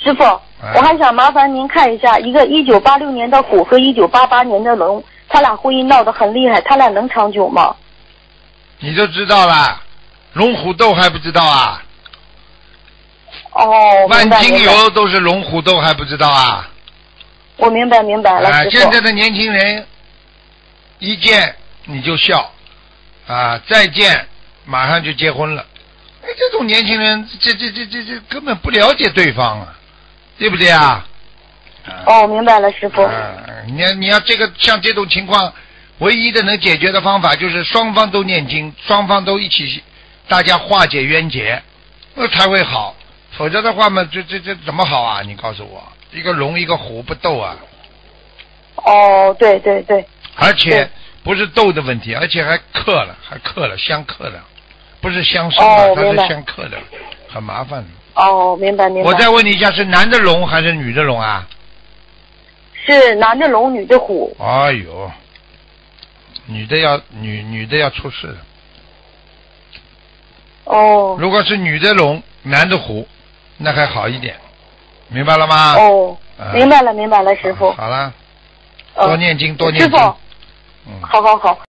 师傅，我还想麻烦您看一下，一个1986年的虎和1988年的龙，他俩婚姻闹得很厉害，他俩能长久吗？ 你都知道了，龙虎斗还不知道啊？ 哦， 万金油都是龙虎斗还不知道啊？ 我明白了，师傅。 现在的年轻人一见你就笑啊，再见马上就结婚了。这种年轻人，这根本不了解对方啊，对不对啊？ 哦，明白了，师傅。 你要这个像这种情况，唯一的能解决的方法就是双方都念经，双方都一起，大家化解冤结，那才会好。否则的话嘛，这怎么好啊？你告诉我，一个龙一个虎不斗啊？ 哦，对。 而且不是斗的问题，而且还克了，相克了，不是相生了，它是相克的，很麻烦的。 哦，明白。 我再问你一下，是男的龙还是女的龙啊？ 是男的龙，女的虎。 哎呦，女的要出事了。 哦。 如果是女的龙，男的虎，那还好一点，明白了吗？ 哦，明白了，师傅。 好了，多念经，多念经。 师傅，好。